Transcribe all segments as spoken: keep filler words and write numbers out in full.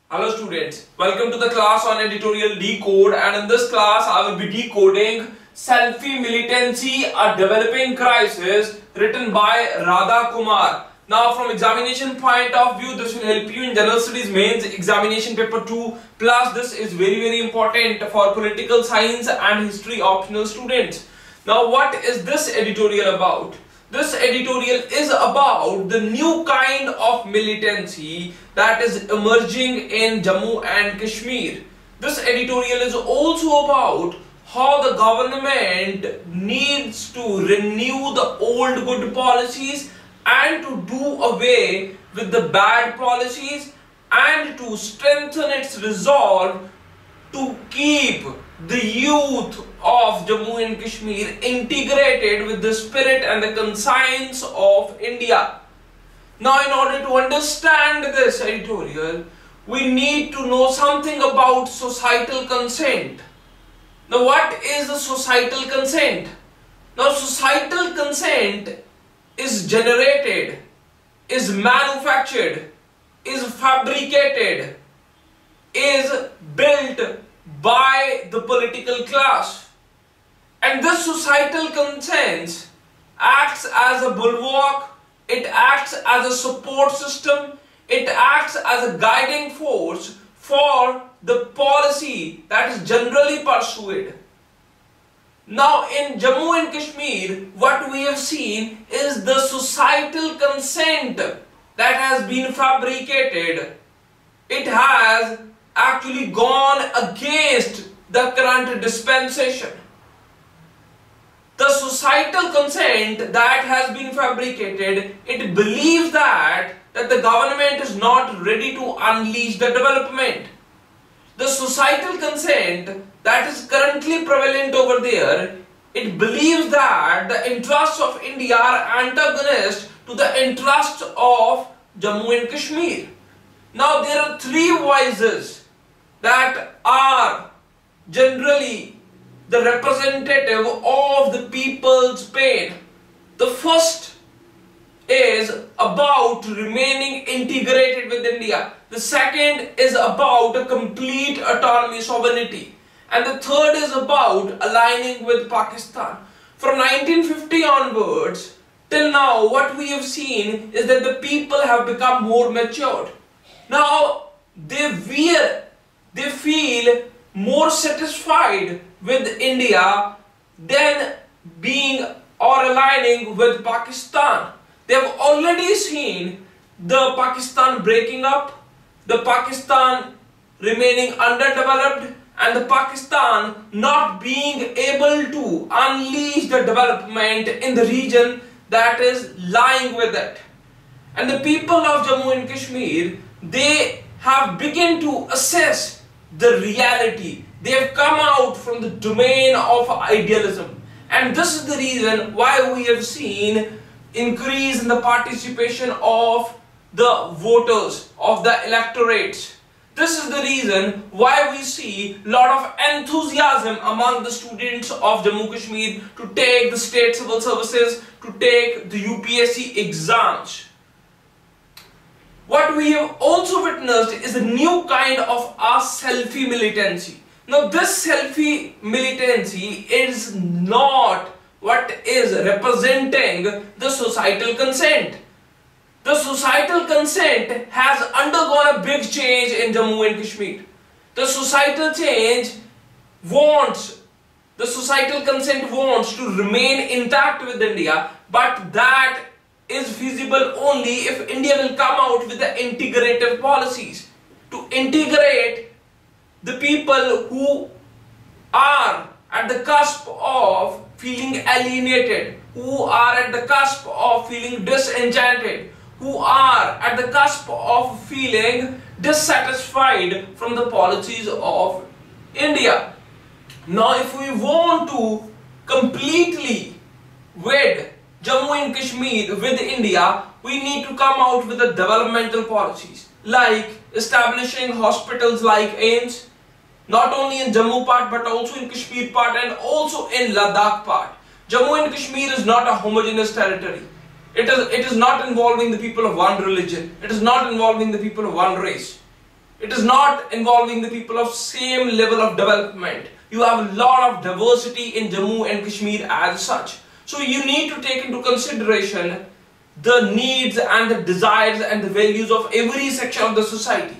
Hello students, welcome to the class on editorial decode, and in this class I will be decoding Selfie Militancy, a Developing Crisis, written by Radha Kumar. Now from examination point of view, this will help you in General Studies Mains Examination Paper two, plus this is very very important for political science and history optional students. Now what is this editorial about? This editorial is about the new kind of militancy that is emerging in Jammu and Kashmir. This editorial is also about how the government needs to renew the old good policies and to do away with the bad policies and to strengthen its resolve to keep the youth of Jammu and Kashmir integrated with the spirit and the conscience of India. Now, in order to understand this editorial, we need to know something about societal consent. Now, what is the societal consent? Now, societal consent is generated, is manufactured, is fabricated, is built by the political class, and this societal consent acts as a bulwark, it acts as a support system, it acts as a guiding force for the policy that is generally pursued. Now in Jammu and Kashmir, what we have seen is the societal consent that has been fabricated. It has actually gone against the current dispensation. The societal consent that has been fabricated, it believes that, that the government is not ready to unleash the development. The societal consent that is currently prevalent over there, it believes that the interests of India are antagonist to the interests of Jammu and Kashmir. Now there are three voices that are generally the representative of the people's pain. The first is about remaining integrated with India. The second is about a complete autonomy, sovereignty. And the third is about aligning with Pakistan. From nineteen fifty onwards till now, what we have seen is that the people have become more matured. Now they veer They feel more satisfied with India than being or aligning with Pakistan. They have already seen the Pakistan breaking up, the Pakistan remaining underdeveloped, and the Pakistan not being able to unleash the development in the region that is lying with it. And the people of Jammu and Kashmir, they have begun to assess the reality. They have come out from the domain of idealism, and this is the reason why we have seen increase in the participation of the voters, of the electorates. This is the reason why we see a lot of enthusiasm among the students of Jammu Kashmir to take the state civil services, to take the U P S C exams. What we have also witnessed is a new kind of a selfie militancy. Now this selfie militancy is not what is representing the societal consent. The societal consent has undergone a big change in Jammu and Kashmir. The societal change wants, the societal consent wants to remain intact with India, but that is feasible only if India will come out with the integrative policies to integrate the people who are at the cusp of feeling alienated, who are at the cusp of feeling disenchanted, who are at the cusp of feeling dissatisfied from the policies of India. Now if we want to completely wed Jammu and Kashmir with India, we need to come out with the developmental policies like establishing hospitals like A I M S, not only in Jammu part but also in Kashmir part and also in Ladakh part. Jammu and Kashmir is not a homogeneous territory. It is, it is not involving the people of one religion. It is not involving the people of one race. It is not involving the people of same level of development. You have a lot of diversity in Jammu and Kashmir as such. So you need to take into consideration the needs and the desires and the values of every section of the society.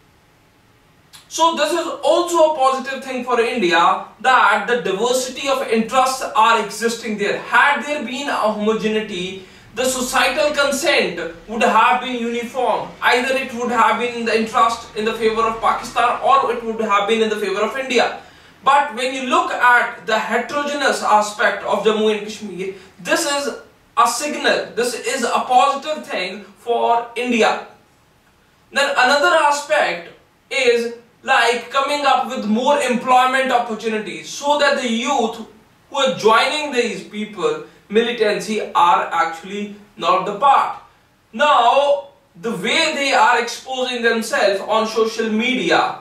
So this is also a positive thing for India, that the diversity of interests are existing there. Had there been a homogeneity, the societal consent would have been uniform. Either it would have been in the interest in the favor of Pakistan, or it would have been in the favor of India. But when you look at the heterogeneous aspect of Jammu and Kashmir, this is a signal, this is a positive thing for India. Then another aspect is like coming up with more employment opportunities, so that the youth who are joining these people militancy are actually not the part. Now the way they are exposing themselves on social media,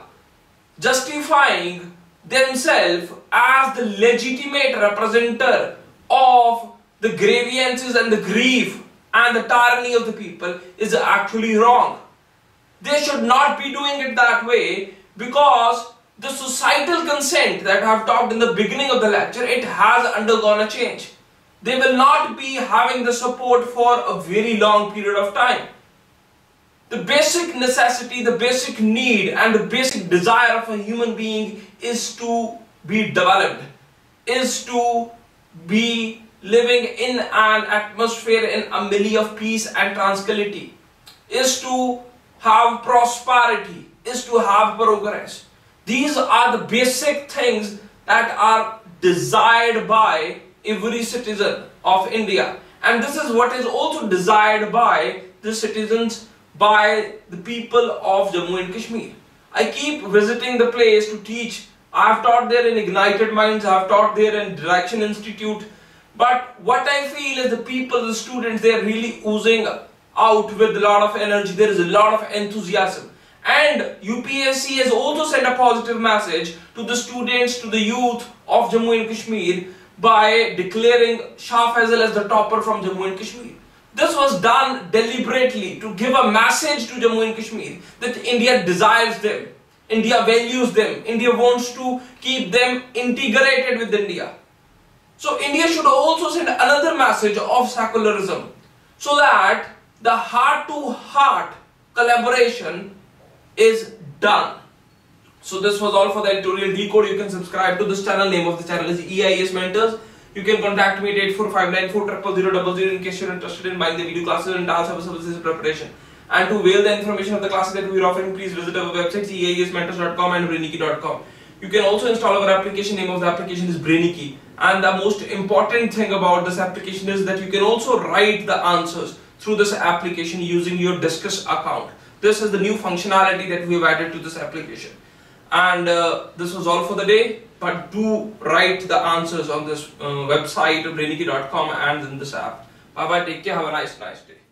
justifying themselves as the legitimate representative of the grievances and the grief and the tyranny of the people, is actually wrong. They should not be doing it that way, because the societal consent that I have talked in the beginning of the lecture, it has undergone a change. They will not be having the support for a very long period of time. The basic necessity, the basic need and the basic desire of a human being is to be developed, is to be living in an atmosphere in a milieu of peace and tranquility, is to have prosperity, is to have progress. These are the basic things that are desired by every citizen of India, and this is what is also desired by the citizens, by the people of Jammu and Kashmir. I keep visiting the place to teach. I have taught there in Ignited Minds, I have taught there in Direction Institute, but what I feel is the people, the students, they are really oozing out with a lot of energy. There is a lot of enthusiasm. And U P S C has also sent a positive message to the students, to the youth of Jammu and Kashmir, by declaring Shah Faisal as the topper from Jammu and Kashmir. This was done deliberately to give a message to Jammu and Kashmir that India desires them, India values them, India wants to keep them integrated with India. So India should also send another message of secularism, so that the heart-to-heart collaboration is done. So this was all for the editorial decode. You can subscribe to this channel. Name of the channel is E I A S Mentors. You can contact me at eight four five nine four zero zero zero zero in case you're interested in buying the video classes and I A S Civil Services Preparation. And to avail the information of the classes that we are offering, please visit our websites E A S mentors dot com and brainicky dot com. You can also install our application. Name of the application is Brainicky. And the most important thing about this application is that you can also write the answers through this application using your Discuss account. This is the new functionality that we have added to this application. And uh, this was all for the day, but do write the answers on this uh, website brainicky dot com and in this app. Bye bye, take care, have a nice nice day.